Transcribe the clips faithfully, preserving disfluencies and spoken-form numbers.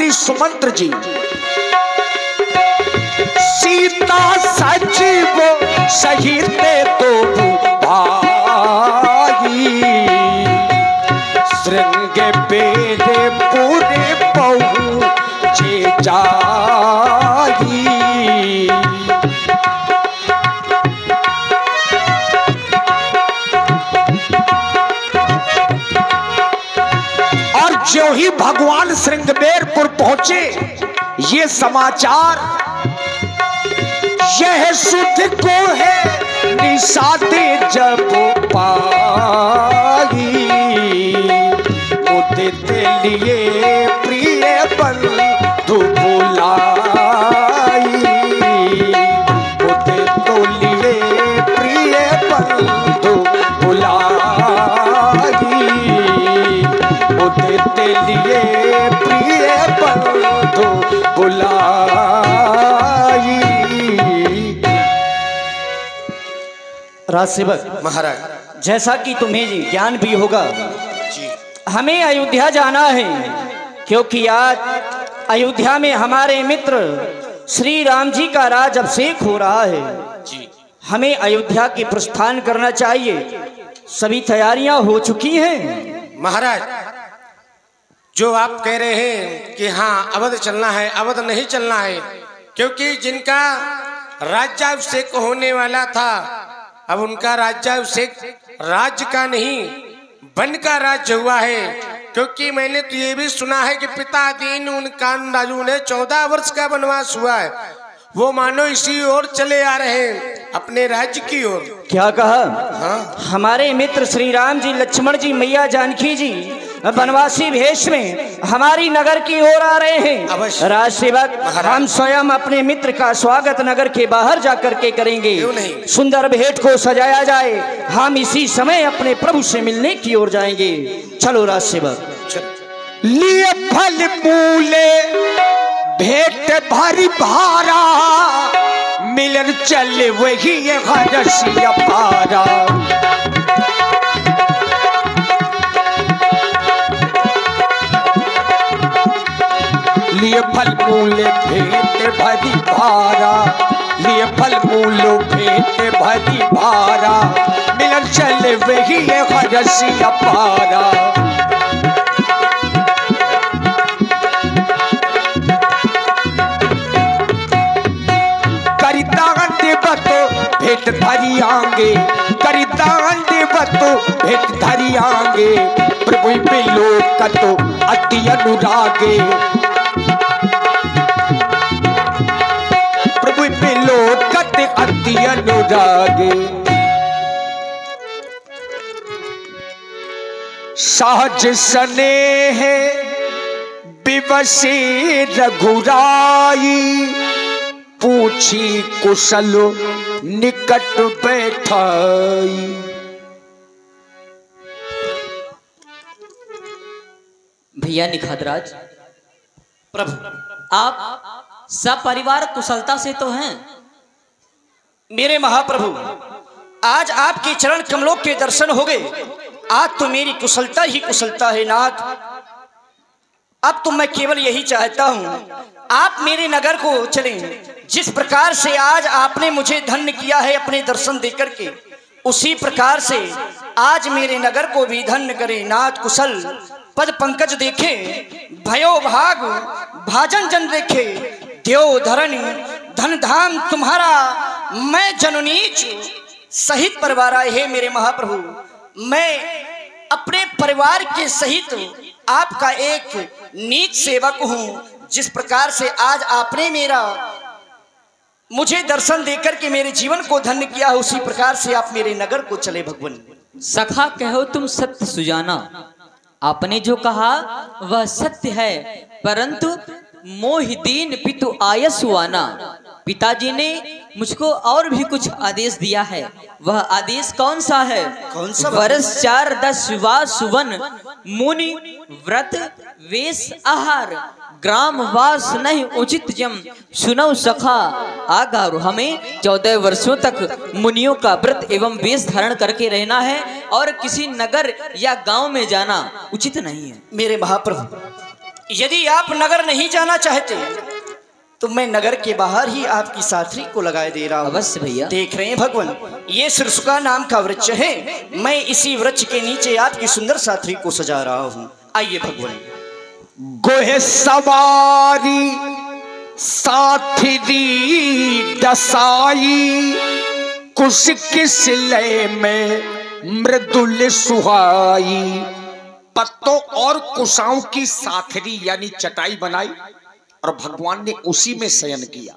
जी सुमंत्र जी, सीता सचिव सहित दो भाई, श्रृंग बेरे पूरे पहुँचे जाई। और जो ही भगवान श्रृंगबेरपुर पहुंचे, ये समाचार यह सुध को है निशाते जब पाई, मुझे लिए प्रिय बंधु बुलाई, मुझे तो लिए प्रिय बंधु बुलाई, मुझे ते लिए प्रिय बंधु बुलाई। राजसेवक महाराज, जैसा कि तुम्हें ज्ञान भी होगा जी, हमें अयोध्या जाना है, क्योंकि आज अयोध्या में हमारे मित्र श्री राम जी का राज अभिषेक हो रहा है जी। हमें अयोध्या की प्रस्थान करना चाहिए। सभी तैयारियां हो चुकी हैं। महाराज, जो आप कह रहे हैं कि हाँ अवध चलना है, अवध नहीं चलना है, क्योंकि जिनका राज्याभिषेक होने वाला था, अब उनका राज्याभिषेक राज्य का नहीं वन का राज्य हुआ है। क्योंकि मैंने तो ये भी सुना है कि पिता दीन उनका राजू ने चौदह वर्ष का वनवास हुआ है, वो मानो इसी ओर चले आ रहे हैं अपने राज्य की ओर। क्या कहा? हाँ? हमारे मित्र श्री राम जी, लक्ष्मण जी, मैया जानकी जी वनवासी भेष में हमारी नगर की ओर आ रहे हैं। राजसेवक, हम स्वयं अपने मित्र का स्वागत नगर के बाहर जाकर के करेंगे। सुंदर भेंट को सजाया जाए, हम इसी समय अपने प्रभु से मिलने की ओर जाएंगे। चलो राजसेवक। लिए फल मूले भेंट भारी भारा, मिलन चले वही हरसिया पारा। लिए फल मूले भेंट भरी भारा, लिए फल मूलो भेंट भरी भारा, मिलन चले वही हरसिया पारा। करितान देवतो भेंट धरी आंगे, करितान देवतो भेंट धरी आंगे, प्रभु पे लोक तो अति अनुरागे, प्रभु पे लोक अति अनुरागे। सहज स्नेह विवशी रघुराई, पूछी कुशल निकट बैठाई। भैया निखादराज, प्रभु आप सब परिवार कुशलता से तो हैं। मेरे महाप्रभु, आज आपके चरण कमलों के दर्शन हो गए। आज तो मेरी कुशलता ही कुशलता है नाथ। अब तो मैं केवल यही चाहता हूँ, आप मेरे नगर को चलें। जिस प्रकार से आज आपने मुझे धन्य किया है अपने दर्शन देकर के, उसी प्रकार से आज मेरे नगर को भी धन्य करें नाथ। कुशल पद पंकज देखे, भयो भाग भाजन जन देखे, देव धरणी धन धाम तुम्हारा, मैं जननीच सहित परिवार आए है। मेरे महाप्रभु, मैं अपने परिवार के सहित आपका एक नीच सेवक हूँ। जिस प्रकार से आज आपने मेरा मुझे दर्शन देकर के मेरे जीवन को धन्य किया है, उसी प्रकार से आप मेरे नगर को चले भगवान। सखा कहो तुम सत्य सुजाना, आपने जो कहा वह सत्य है, परंतु मोह दीन पितु आयसुआना। पिताजी ने मुझको और भी कुछ आदेश दिया है। वह आदेश कौन सा है? कौन सा? वर्ष चार दस विवाह सुवन, मुनि व्रत वेश आहार, ग्राम वास नहीं उचित जम, सुनो सखा आगार। हमें चौदह वर्षों तक मुनियों का व्रत एवं वेश धारण करके रहना है और किसी नगर या गांव में जाना उचित नहीं है। मेरे महाप्रभु, यदि आप नगर नहीं जाना चाहते तो मैं नगर के बाहर ही आपकी साथरी को लगाए दे रहा हूँ। अवश्य भैया। देख रहे हैं भगवान, ये सिरसुका नाम का वृक्ष है। मैं इसी वृक्ष के नीचे आपकी सुंदर साथरी को सजा रहा हूँ। आइए भगवान। गोहे सवारी साथरी दसाई, कुश किस लय में मृदुल सुहाई। पत्तों और कुशाओं की साथरी यानी चटाई बनाई और भगवान ने उसी में शयन किया।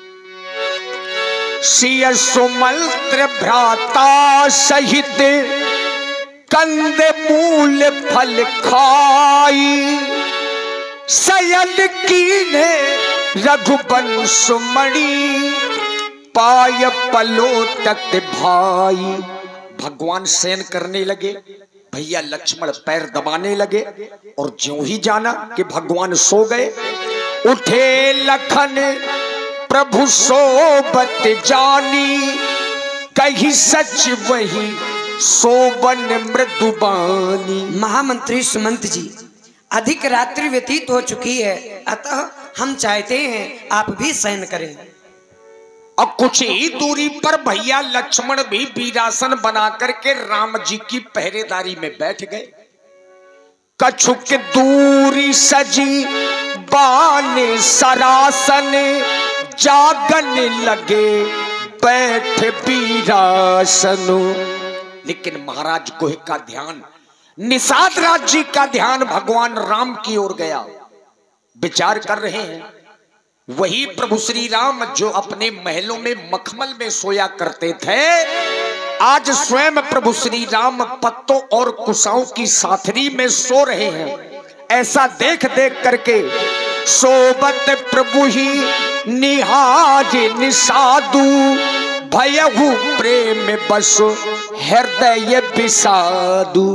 सिय सुमंत्र भ्राता सहित कंद मूल फल खाई, शयन कीने रघुवंश मणि पाय पलोटत भाई। भगवान शयन करने लगे, भैया लक्ष्मण पैर दबाने लगे और ज्यों ही जाना कि भगवान सो गए, उठे लखन प्रभु सोबत जानी, कही सच वही सोबन मृदुबानी। महामंत्री सुमंत जी, अधिक रात्रि व्यतीत हो चुकी है, अतः हम चाहते हैं आप भी शयन करें। और कुछ ही दूरी पर भैया लक्ष्मण भी वीरासन बना करके राम जी की पहरेदारी में बैठ गए। कछुक दूरी सजी बान सरासन, जागन लगे बैठ वीरासन। लेकिन महाराज गोहे का ध्यान, निषाद राज जी का ध्यान भगवान राम की ओर गया। विचार कर रहे हैं, वही प्रभु श्री राम जो अपने महलों में मखमल में सोया करते थे, आज स्वयं प्रभु श्री राम पत्तों और कुशाओं की साथरी में सो रहे हैं। ऐसा देख देख करके सोबत प्रभु ही निहाज निषादु, भयहु प्रेम बस हृदय विषादु।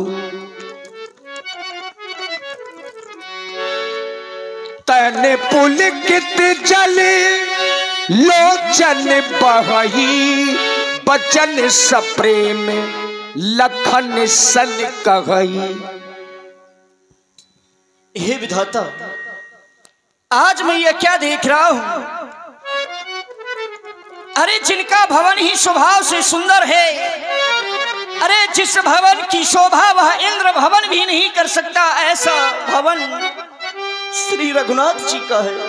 तन पुलकित जले लोचन बहई, बचन सप्रेम लखन सन कहई। हे विधाता, आज मैं ये क्या देख रहा हूं? अरे जिनका भवन ही स्वभाव से सुंदर है, अरे जिस भवन की शोभा वह इंद्र भवन भी नहीं कर सकता, ऐसा भवन श्री रघुनाथ जी का है।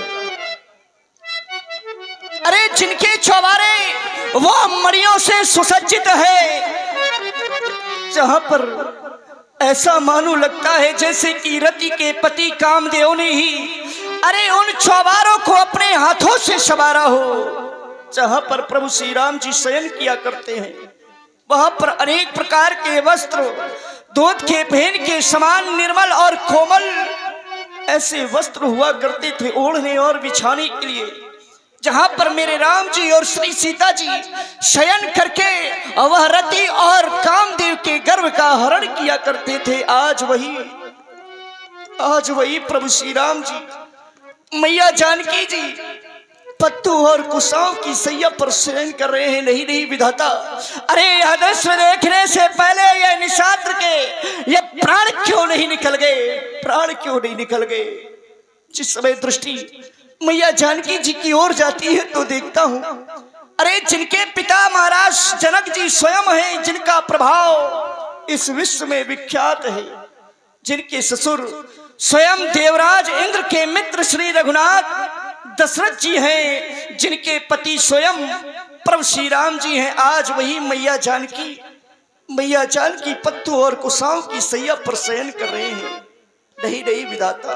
अरे जिनके चौबारे वो मणियों से सुसज्जित है, जहां पर ऐसा मानो लगता है जैसे कि रति के पति कामदेव ने ही अरे उन चौबारों को अपने हाथों से संवारा हो। जहां पर प्रभु श्री राम जी शयन किया करते हैं, वहां पर अनेक प्रकार के वस्त्र दूध के फेन के समान निर्मल और कोमल ऐसे वस्त्र हुआ करते थे ओढ़ने और बिछाने के लिए। जहां पर मेरे राम जी और श्री सीता जी शयन करके वह रति और कामदेव के गर्भ का हरण किया करते थे, आज वही आज वही प्रभु श्री राम जी मैया जानकी जी पत्तू और कुशाओं की सैया पर शयन कर रहे हैं। नहीं नहीं विधाता, अरे यह दृश्य देखने से पहले ये निशात्र के ये प्राण क्यों नहीं निकल गए, प्राण क्यों नहीं निकल गए? जिस समय दृष्टि मैया जानकी जी की ओर जाती है तो देखता हूं, अरे जिनके पिता महाराज जनक जी स्वयं हैं, जिनका प्रभाव इस विश्व में विख्यात है, जिनके ससुर स्वयं देवराज इंद्र के मित्र श्री रघुनाथ दशरथ जी हैं, जिनके पति स्वयं प्रभु श्री राम जी हैं, आज वही मैया जानकी मैया जानकी पत्तू और कुशाओं की सैया पर शयन कर रहे हैं। नहीं नहीं विधाता,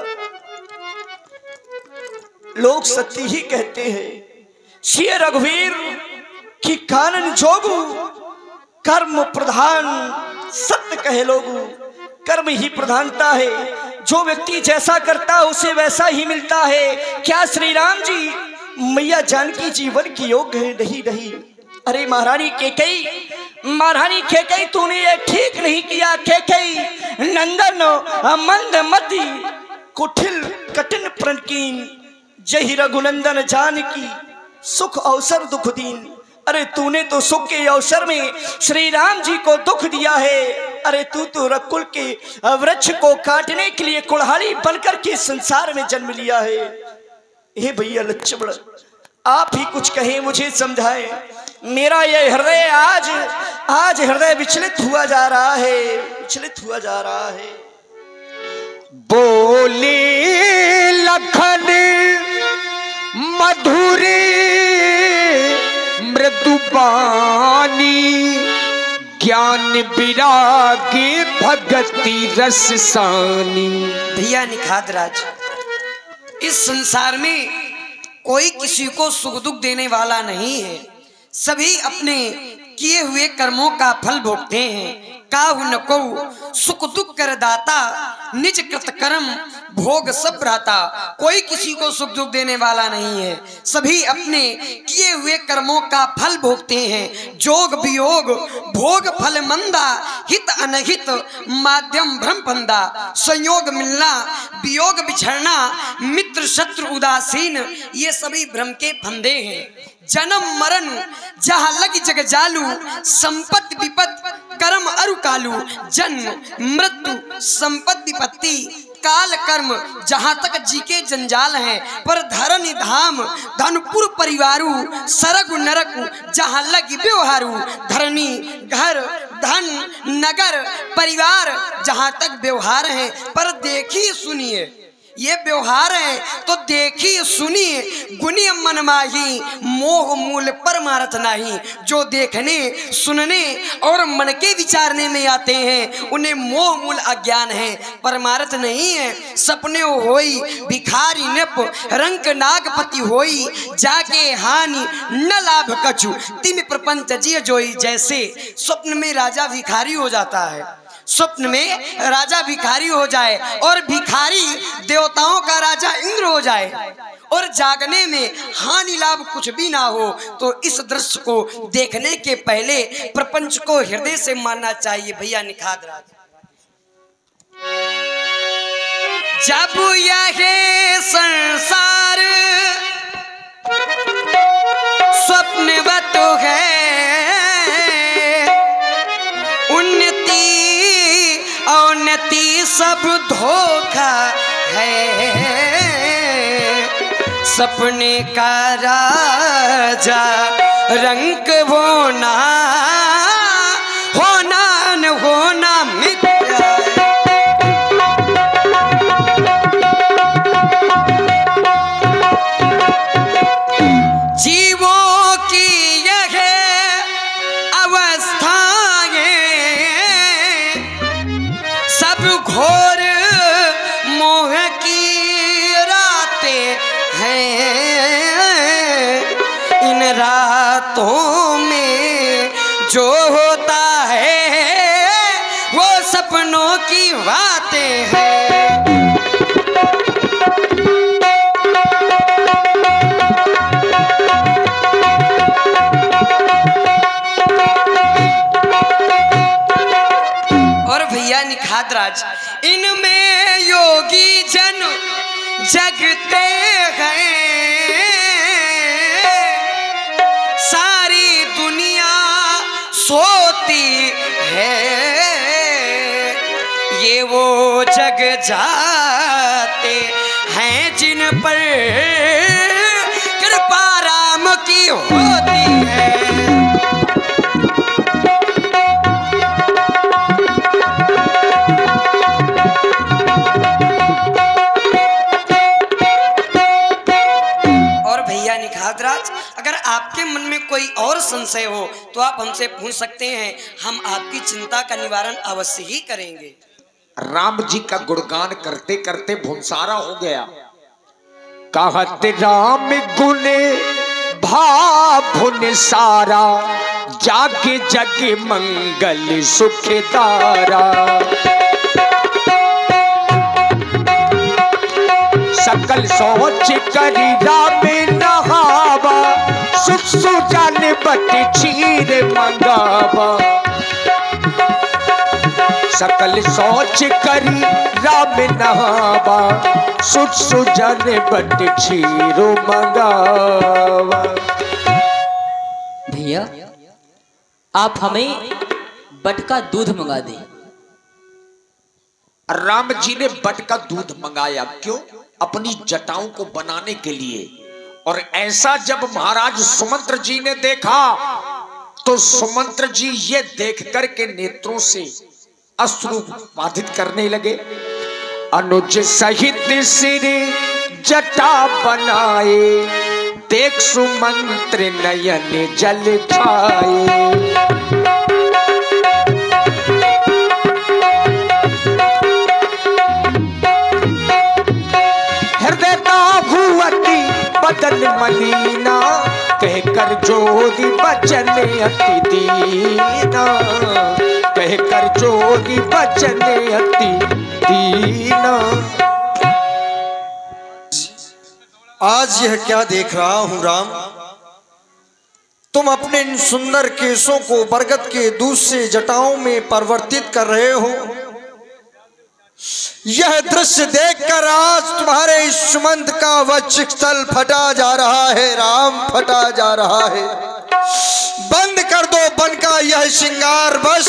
लोग सत्य ही कहते हैं, श्री रघुवीर की कानन जोगु कर्म प्रधान सत्य कहे लोगु। कर्म ही प्रधानता है, जो व्यक्ति जैसा करता है उसे वैसा ही मिलता है। क्या श्री राम जी मैया जानकी जीवन की योग्य है? नहीं नहीं। अरे महारानी केकई, महारानी केकई तूने ये ठीक नहीं किया। केकई नंदन मंद मति कुटिल कठिन प्रणकीन, जही रघुनंदन जानकी सुख अवसर दुख दीन। अरे तूने तो सुख के अवसर में श्री राम जी को दुख दिया है। अरे तू तो रकुल के वृक्ष को काटने के लिए कुल्हाड़ी बनकर के संसार में जन्म लिया है। हे भैया लक्ष्मण, आप ही कुछ कहें, मुझे समझाए। मेरा ये हृदय आज आज हृदय विचलित हुआ जा रहा है, विचलित हुआ जा रहा है। बोले लखन मधुरे मृदुबानी, ज्ञान विरागी भगति रस सानी। भैया निखाद राज, इस संसार में कोई किसी को सुख दुख देने वाला नहीं है। सभी अपने किए हुए कर्मों का फल भोगते हैं। काहु न को सुख दुख कर दाता, निज कृत कर्म भोग सब रहता। कोई किसी को सुख दुख देने वाला नहीं है। सभी अपने किए हुए कर्मों का फल भोगते हैं। जोग वियोग भोग फल मंदा, हित अनहित माध्यम भ्रम फंदा। संयोग मिलना वियोग बिछड़ना, मित्र शत्रु उदासीन, ये सभी भ्रम के फंदे हैं। जन्म मरण जहाँ लगी जग जालू, संपत्ति विपत कर्म अरु कालू। जन्म मृत्यु संपत्ति विपत्ति काल कर्म जहाँ तक जी के जंजाल हैं। पर धरनी धाम धनपुर परिवारू, सरगु नरकु जहाँ लगी व्यवहारू। धरनी घर धन नगर परिवार जहाँ तक व्यवहार है। पर देखिए सुनिए ये व्यवहार है तो देखिए सुनिए, गुनी मन माही मोह मूल परमार्थ नहीं। जो देखने सुनने और मन के विचारने में आते हैं उन्हें मोह मूल अज्ञान है, परमार्थ नहीं है। सपने होई भिखारी नप रंक नागपति होई, जाके हानि न लाभ कछु तिम प्रपंच जिय जोई। जैसे स्वप्न में राजा भिखारी हो जाता है, स्वप्न में राजा भिखारी हो जाए और भिखारी देवताओं का राजा इंद्र हो जाए और जागने में हानि लाभ कुछ भी ना हो, तो इस दृश्य को देखने के पहले प्रपंच को हृदय से मानना चाहिए। भैया निखाद राज, जब यह संसार स्वप्नवत है, उन्नति अवनति सब धोखा है। सपने का राजा रंग होना, होना न होना मिथ्या है। जीवों की यह अवस्था घोर मोह की रातें हैं। इन रातों में जो होता है वो सपनों की बातें हैं। और भैया निखाद राज, इनमें योगी जन जगते हैं। सारी दुनिया सोती है, ये वो जग जाते हैं जिन पर कृपा राम की होती है। अगर आपके मन में कोई और संशय हो तो आप हमसे पूछ सकते हैं, हम आपकी चिंता का निवारण अवश्य ही करेंगे। राम जी का गुणगान करते करते भुनसारा हो गया। कहत राम गुने भाभुन सारा, जागे जग मंगल सुखदारा। सकल सोच करी राम नहावा, सुख सुजान बट क्षीर मंगावा। सकल सोच करी राम नहावा, सुख सुजान बट क्षीर मंगावा। भैया आप हमें बट का दूध मंगा दें। राम जी ने बट का दूध मंगाया, क्यों? अपनी जटाओं को बनाने के लिए। और ऐसा जब महाराज सुमंत्र जी ने देखा तो सुमंत्र जी ये देख करके नेत्रों से अश्रु बाधित करने लगे। अनुज सहित सिर जटा बनाए, देख सुमंत्र नयन जल छाए। हृदय दाघुवती बदन मलीना, कहकर जोरी बचन अति दीना, कहकर जोरी बचन अति दीना। आज यह क्या देख रहा हूं राम, तुम अपने इन सुंदर केसों को बरगद के दूध से जटाओं में परिवर्तित कर रहे हो। यह दृश्य देखकर आज तुम्हारे इस सुमंत का वक्षस्थल फटा जा रहा है राम, फटा जा रहा है। बंद कर दो बन का यह श्रृंगार बस।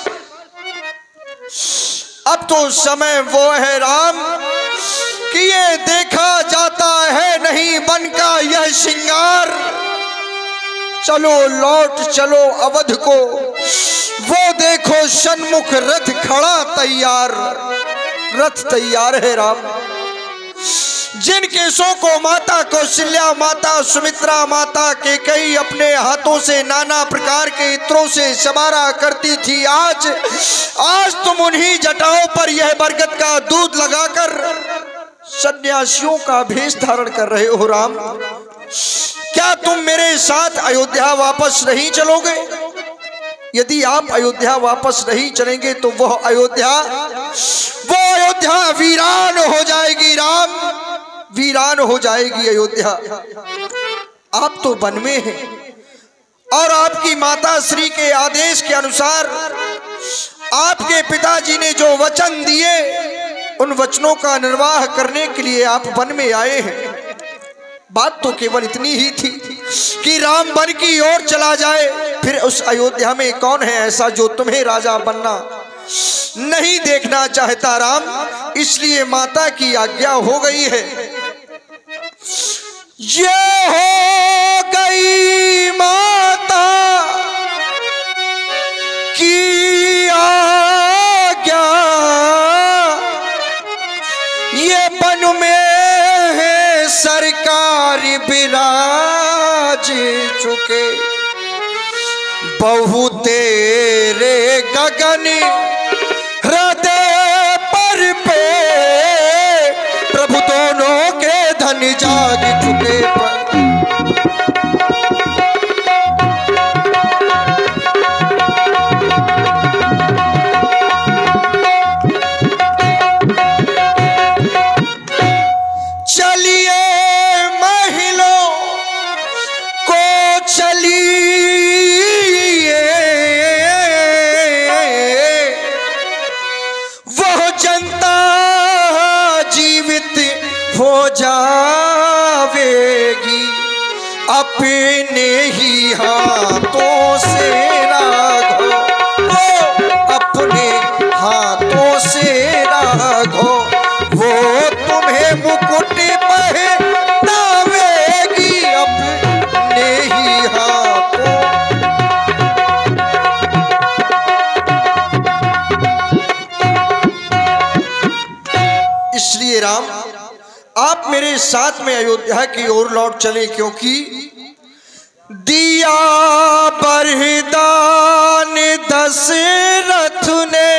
अब तो समय वो है राम कि ये देखा जाता है नहीं बन का यह श्रृंगार। चलो लौट चलो अवध को, वो देखो सन्मुख रथ खड़ा तैयार, रथ तैयार है राम। जिन केसों को माता कौशल्या, माता सुमित्रा, माता केकई अपने हाथों से नाना प्रकार के इत्रों से समारा करती थी, आज आज तुम उन्हीं जटाओं पर यह बरगद का दूध लगाकर सन्यासियों का भेष धारण कर रहे हो राम। क्या तुम मेरे साथ अयोध्या वापस नहीं चलोगे? यदि आप अयोध्या वापस नहीं चलेंगे तो वह अयोध्या वो अयोध्या वीरान हो जाएगी राम, वीरान हो जाएगी अयोध्या। आप तो वन में हैं और आपकी माता श्री के आदेश के अनुसार आपके पिताजी ने जो वचन दिए उन वचनों का निर्वाह करने के लिए आप वन में आए हैं। बात तो केवल इतनी ही थी कि राम वन की ओर चला जाए, फिर उस अयोध्या में कौन है ऐसा जो तुम्हें राजा बनना नहीं देखना चाहता राम। इसलिए माता की आज्ञा हो गई है। ये हो गई माता की आज्ञा, ये वन में है सरकार बिराज चुके। बहु तेरे गगन हृदय पर पे, प्रभु दोनों के धन जाग चुके पर। चलिए महिलों को चलिए, वह जनता जीवित हो जावेगी, अपने ही हाथों से राघो, वो अपने हाथों से राघो, वो तुम्हें मुकुट पहनावेगी, अपने ही हाथों। इसलिए राम आप मेरे साथ में अयोध्या की ओर लौट चले, क्योंकि दिया बरदान दशरथ ने,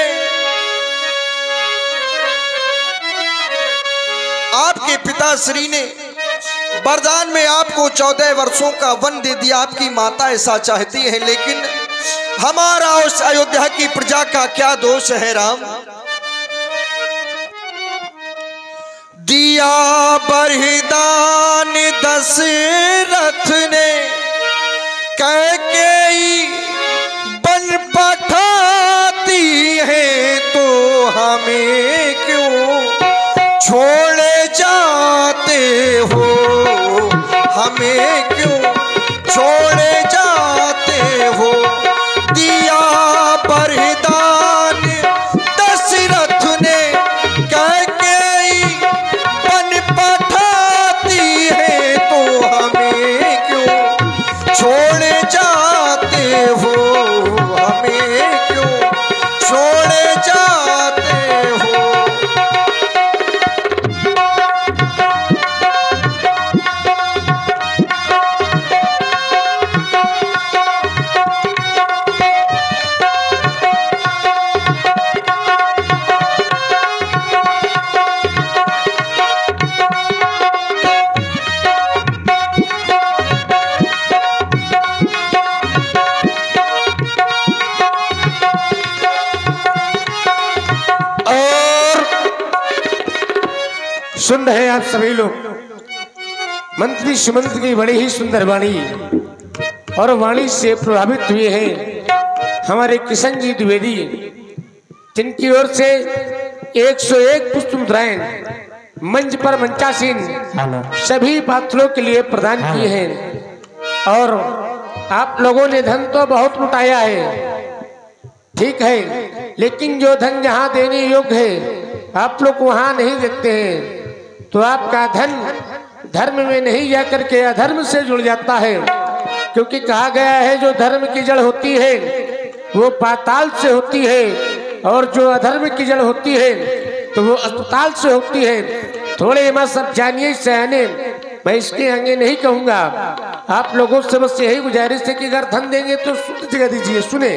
आपके पिता श्री ने वरदान में आपको चौदह वर्षों का वन दे दिया। आपकी माता ऐसा चाहती है, लेकिन हमारा उस अयोध्या की प्रजा का क्या दोष है राम। दिया बरदान दशरथ ने, कैकेयी बन पठाती है तो हमें क्यों छोड़े जाते हो, हमें क्यों छोड़े जाते हो। दिया बरदान दशरथ ने, सुन रहे हैं आप सभी लोग मंत्री सुमंत की बड़ी ही सुंदर वाणी और वाणी से प्रभावित हुए हैं हमारे किशन जी द्विवेदी, जिनकी ओर से एक सौ एक पुष्प मुद्राएं मंच पर मंचासीन सभी पात्रों के लिए प्रदान किए हैं। और आप लोगों ने धन तो बहुत लुटाया है, ठीक है, लेकिन जो धन जहाँ देने योग्य है आप लोग वहाँ नहीं देखते हैं, तो आपका धन धर्म में नहीं जाकर के अधर्म से जुड़ जाता है। क्योंकि कहा गया है जो धर्म की जड़ होती है वो पाताल से होती है, और जो अधर्म की जड़ होती है तो वो अस्पताल से होती है। थोड़े मत सब जानिए सयाने, मैं इसके आगे नहीं कहूंगा। आप लोगों से बस यही गुजारिश है कि अगर धन देंगे तो शुद्ध जगह दीजिए। सुने,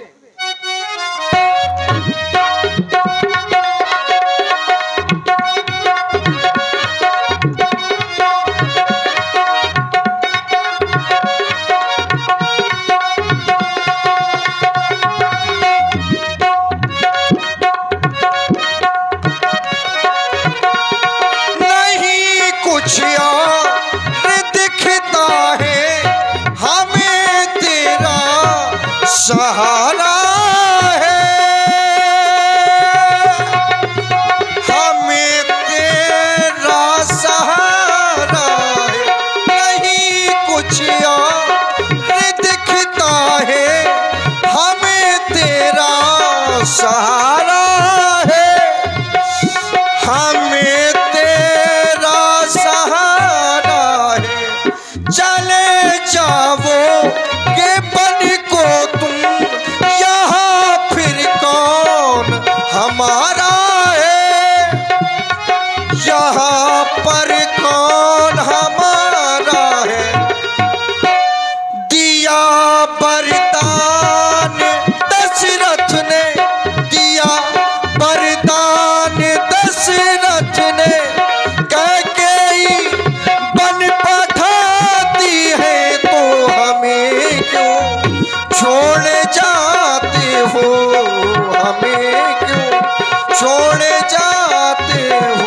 सहारा है हमें तेरा सहारा है, नहीं कुछ और दिखता है हमें तेरा सहारा है, हमें तेरा सहारा है। चले जाओ के बन को हमारा है, यहाँ पर कौन हमारा है। दिया वरदान दशरथ ने, दिया वरदान दशरथ ने, कैकेयी बन पठाती है तो हमें क्यों छोड़ जाते हो, हमें छोड़ जाते हो।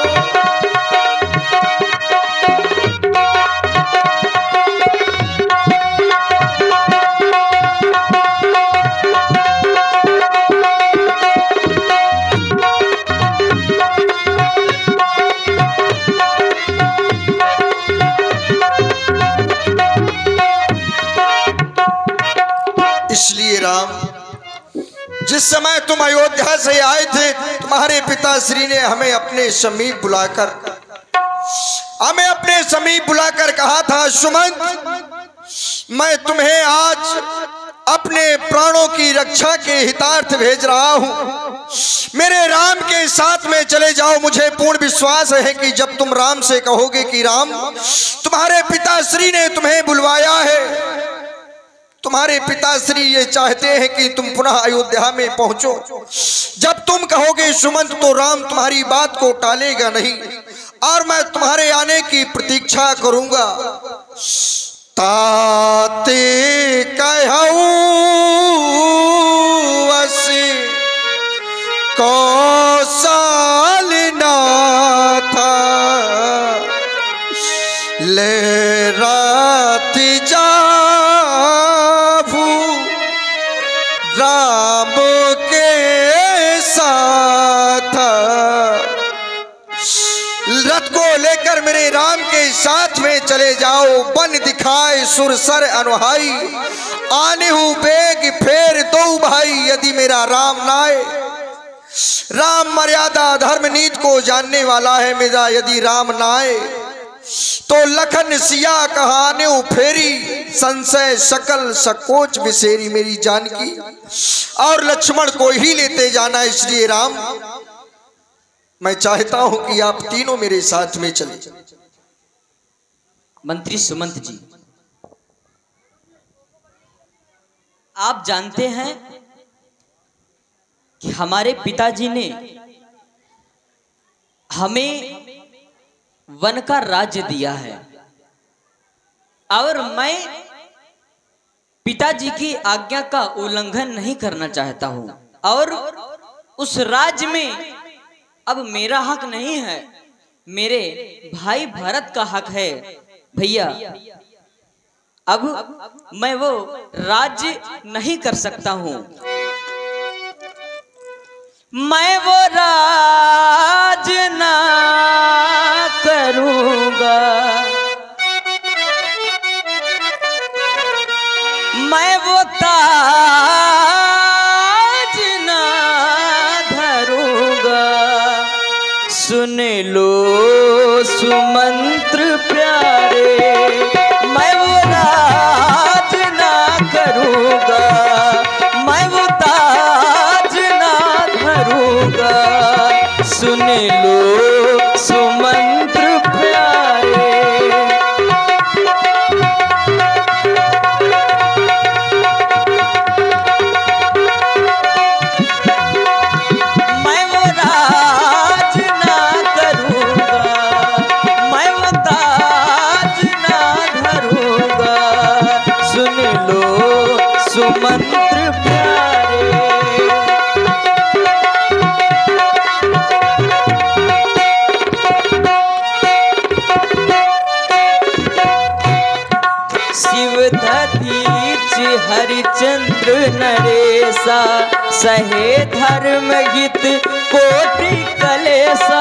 इसलिए राम, जिस समय तुम अयोध्या से आए थे तुम्हारे पिताश्री ने हमें अपने समीप बुलाकर हमें अपने समीप बुलाकर कहा था, सुमंत मैं तुम्हें आज अपने प्राणों की रक्षा के हितार्थ भेज रहा हूं। मेरे राम के साथ में चले जाओ। मुझे पूर्ण विश्वास है कि जब तुम राम से कहोगे कि राम तुम्हारे पिताश्री ने तुम्हें बुलवाया है, तुम्हारे पिताश्री ये चाहते हैं कि तुम पुनः अयोध्या में पहुंचो। जब तुम कहोगे सुमंत तो राम तुम्हारी बात को टालेगा नहीं और मैं तुम्हारे आने की प्रतीक्षा करूंगा। ताते कहूं असी कौशल नाथ ले रात जाभू राम के साथ। रथ को लेकर मेरे राम के साथ में चले जाओ। बन दिखाए सुरसर अनुहाई आने हूँ बेग फेर दो भाई। यदि मेरा राम नाए, राम मर्यादा धर्म नीति को जानने वाला है। मेरा यदि राम नाए तो लखन सिया कहाने फेरी संशय सकल सकोच विसेरी। मेरी जानकी और लक्ष्मण को ही लेते जाना। इसलिए राम मैं चाहता हूं कि आप तीनों मेरे साथ में चलें। मंत्री सुमंत जी, आप जानते हैं कि हमारे पिताजी ने हमें वन का राज्य दिया है और मैं पिताजी की आज्ञा का उल्लंघन नहीं करना चाहता हूं और उस राज्य में अब मेरा हक नहीं है। मेरे भाई भरत का हक है भैया। अब मैं वो राज्य नहीं कर सकता हूँ, मैं वो राज ना करूँगा, मैं वो ताज ना धरूँगा। सुन लो सुमंत्र प्यारे, मैं वो राज ना करूँगा, मैं वो ताज ना धरूँगा। सुन लो सुमंत्र प्यारे। सुमंत्र प्यारे। शिव दधीच हरिचंद्र नरेसा, सहे धर्म हित कोटि कलेसा।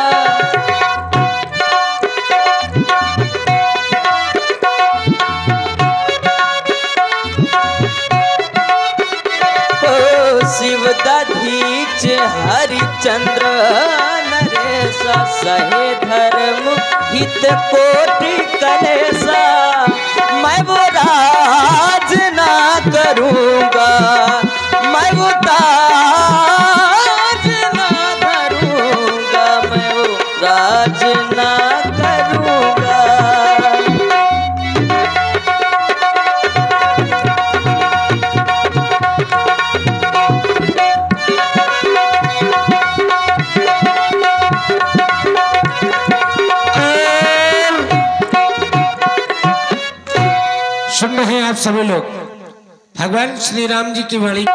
शिव दधीच हरिचंद्र नरेसा, सहे धर्म हित कोटि कलेसा। मैं वो राज ना करूँगा, मैं वो ताज ना धरूँगा, मैं वो राज ना करूँगा। सुन रहे हैं आप सभी लोग भगवान श्री राम जी की वाणी।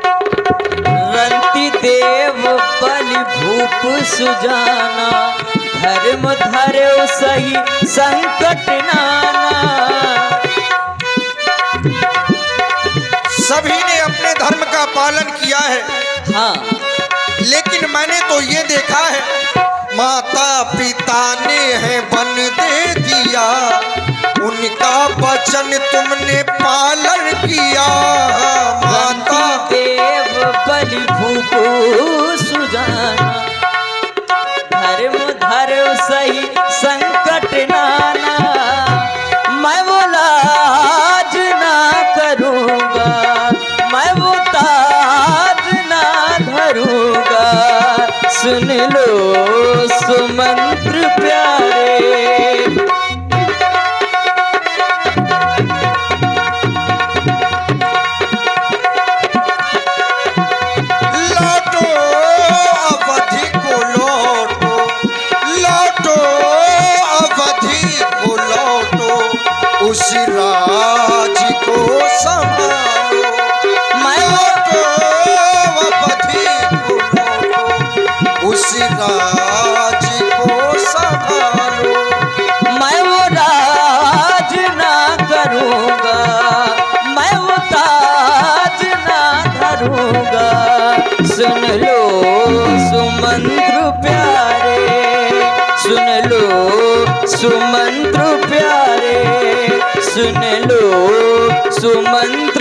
रंति देव बलि भूप सुजाना, धर्म धर्यो सही संकट नाना। सभी ने अपने धर्म का पालन किया है, हाँ, लेकिन मैंने तो ये देखा है माता पिता ने है वन दे दिया, उनका वचन तुमने पालन किया। माता देव बलि भूप सुजाना, धर्म धर्म सही संकट नाना। मैं वो लाज ना करूँगा, मैं वो ताज ना धरूँगा। सुन लो सुमंत्र प्यारे। उस राज को संभालो, मैं लौटो अवधि को लौटो, उस राज को संभालो। मैं वो राज ना करूँगा, मैं वो ताज ना धरूँगा। सुन लो सुमंत्र प्यारे, सुन लो सुमंत्र प्यारे, सुन लो सुमंत्र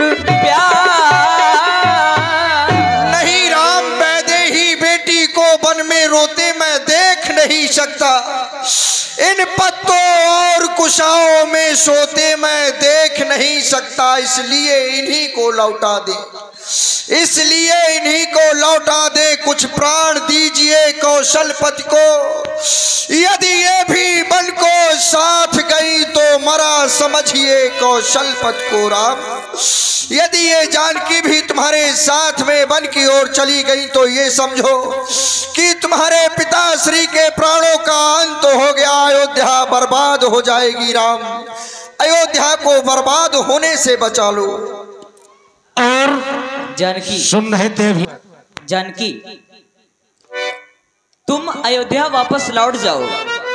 प्यार। नहीं राम, वैदेही बेटी को वन में रोते मैं देख नहीं सकता, इन पत्तों और कुशाओं में सोते मैं देख नहीं सकता। इसलिए इन्हीं को लौटा दे, इसलिए इन्हीं को लौटा दे। कुछ प्राण दीजिए कौशलपति को, यदि ये भी वन को साथ गई तो मरा समझिए कौशलपति को राम। यदि ये जानकी भी तुम्हारे साथ में वन की ओर चली गई तो ये समझो कि तुम्हारे पिताश्री के प्राणों का अंत हो गया, अयोध्या बर्बाद हो जाएगी। राम, अयोध्या को बर्बाद होने से बचा लो। और जानकी सुन रहे थे भी, जानकी तुम अयोध्या वापस लौट जाओ।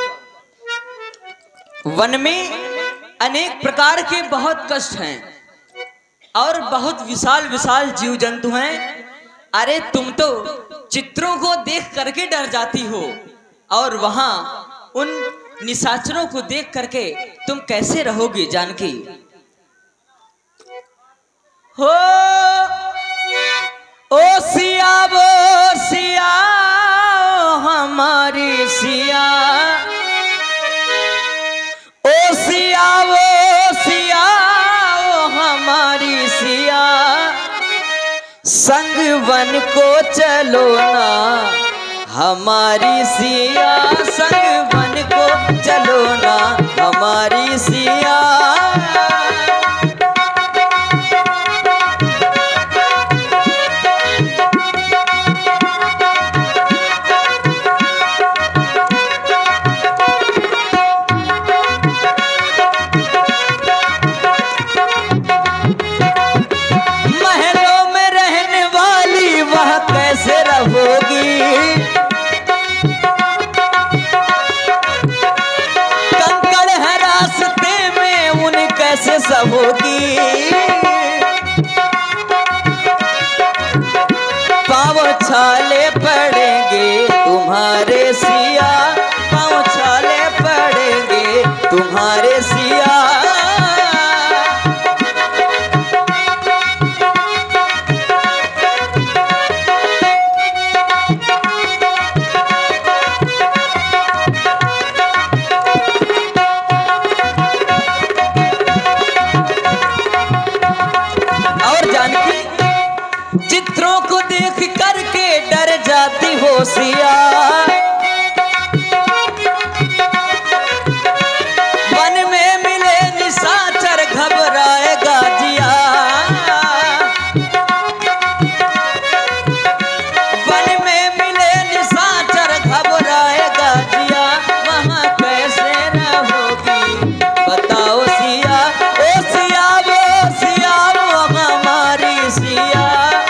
वन में अनेक प्रकार के बहुत कष्ट हैं और बहुत विशाल विशाल जीव जंतु हैं। अरे तुम तो चित्रों को देख करके डर जाती हो और वहां उन निशाचरों को देख करके तुम कैसे रहोगी जानकी? हो ओ सिया वो सिया हमारी सिया, ओ सिया वो सिया हमारी सिया, संग वन को चलो ना हमारी सिया, संग वन को चलो ना हमारी सिया। महलों में रहने वाली वह कैसे रहोगी, कैसे सहोगी, पाँव छाले पड़ेंगे तुम्हारे सिया, पाँव छाले पड़ेंगे तुम्हारे सिया। चित्रों को देख करके डर जाती हो सिया, वन में मिले निशाचर घबराएगा जिया, वन में मिले निशाचर घबराएगा जिया, वहाँ कैसे रहोगी बताओ सिया, ओ सिया वो सिया वो हमारी सिया।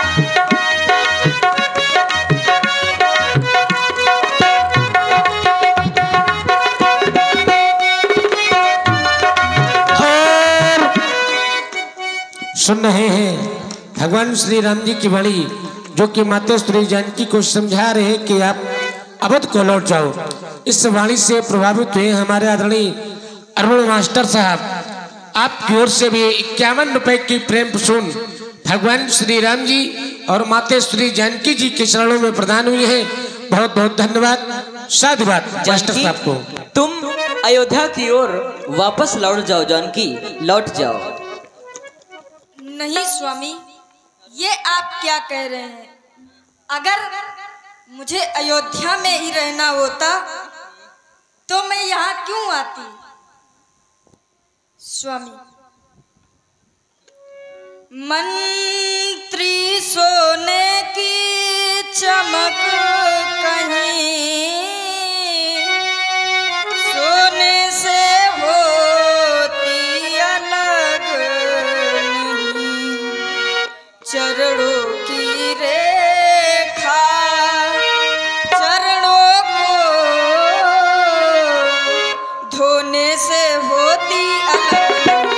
सुन रहे हैं भगवान श्री राम जी की वाणी, जो कि माता श्री जानकी को समझा रहे हैं कि आप अवध को लौट जाओ। इस वाणी से प्रभावित हुए हमारे आदरणीय अरुण मास्टर साहब, आपकी ओर से भी इक्यावन रुपए की प्रेम सुन भगवान श्री राम जी और माता श्री जानकी जी के चरणों में प्रदान हुई है। बहुत बहुत धन्यवाद, साधुवाद मास्टर साहब को। तुम अयोध्या की ओर वापस लौट जाओ जानकी, लौट जाओ। नहीं स्वामी, ये आप क्या कह रहे हैं? अगर मुझे अयोध्या में ही रहना होता तो मैं यहाँ क्यों आती? स्वामी, मंत्री सोने की चमक कहीं सोने से होती अलग नहीं, चरणों की रेखा चरणों को धोने से होती अलग।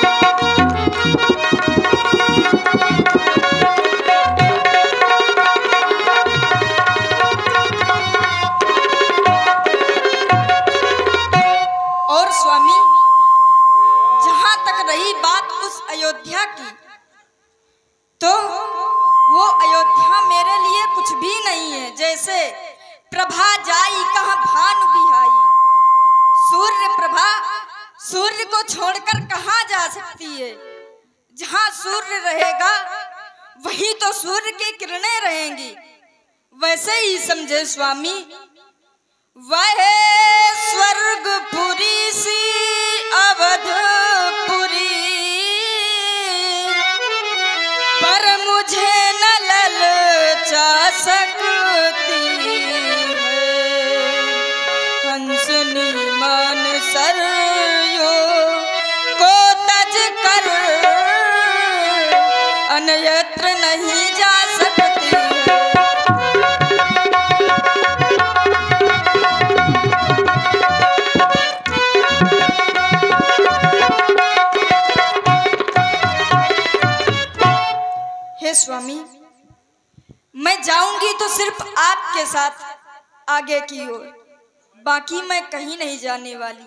और स्वामी, जहां तक रही बात उस अयोध्या की, तो वो अयोध्या मेरे लिए कुछ भी नहीं है। जैसे प्रभा जाई कहाँ भानु बिहाई, सूर्य प्रभा सूर्य को छोड़कर कहाँ जा सकती है? जहाँ सूर्य रहेगा वहीं तो सूर्य की किरणें रहेंगी। वैसे ही समझे स्वामी, वह स्वर्गपुरी सी अवधपुरी, पर मुझे न ललचा सकती है। हंसनी मान सरयो को तज कर अन्यत्र नहीं जा सकती है। हे स्वामी, मैं जाऊंगी तो सिर्फ आपके साथ आगे की ओर, बाकी मैं कहीं नहीं जाने वाली।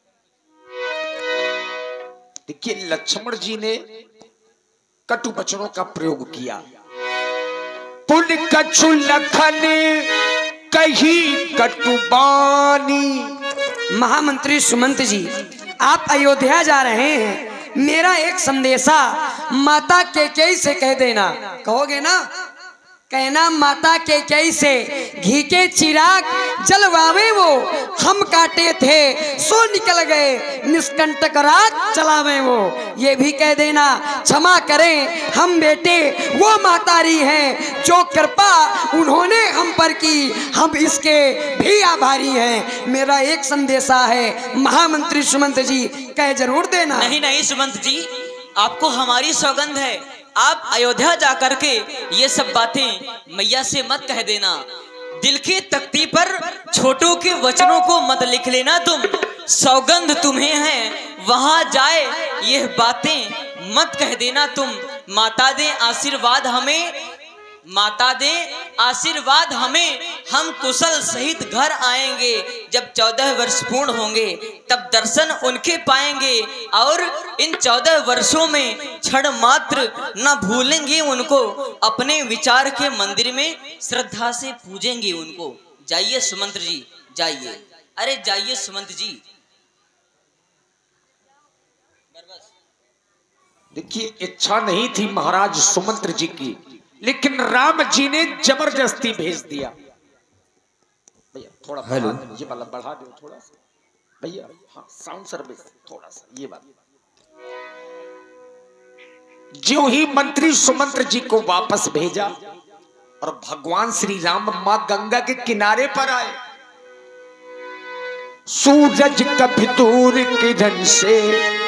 देखिए लक्ष्मण जी ने कटु वचनों का प्रयोग किया। पुल कछु लखन कही कटुबानी। महामंत्री सुमंत जी, आप अयोध्या जा रहे हैं, मेरा एक संदेशा माता केकई से कह देना। कहोगे ना? कहना माता केकई से घी के चिराग जलवावे वो, हम काटे थे सो निकल गए, निष्कंटक रात चलावे वो। ये भी कह देना क्षमा करें हम बेटे वो मातारी हैं, जो कृपा उन्होंने हम पर की, हम इसके भी आभारी हैं। मेरा एक संदेशा है महामंत्री सुमंत जी, कह जरूर देना। नहीं नहीं सुमंत जी, आपको हमारी सौगंध है, आप अयोध्या जाकर के ये सब बातें मैया से मत कह देना। दिल की तख्ती पर छोटों के वचनों को मत लिख लेना तुम, सौगंध तुम्हें है, वहां जाए ये बातें मत कह देना तुम। माता दे आशीर्वाद हमें, माता दे आशीर्वाद हमें, हम कुशल सहित घर आएंगे। जब चौदह वर्ष पूर्ण होंगे तब दर्शन उनके पाएंगे, और इन चौदह वर्षों में क्षण मात्र न भूलेंगे उनको, अपने विचार के मंदिर में श्रद्धा से पूजेंगे उनको। जाइए सुमंत जी जाइए, अरे जाइए सुमंत जी। देखिए इच्छा नहीं थी महाराज सुमंत्र जी की, लेकिन राम जी ने जबरदस्ती भेज दिया। भैया थोड़ा हेलो ये वाला बढ़ा दो थोड़ा सा भैया, हाँ साउंड सर्विस थोड़ा सा ये बात। जो ही मंत्री सुमंत्र जी को वापस भेजा और भगवान श्री राम मां गंगा के किनारे पर आए। सूरज कभी दूर किरण से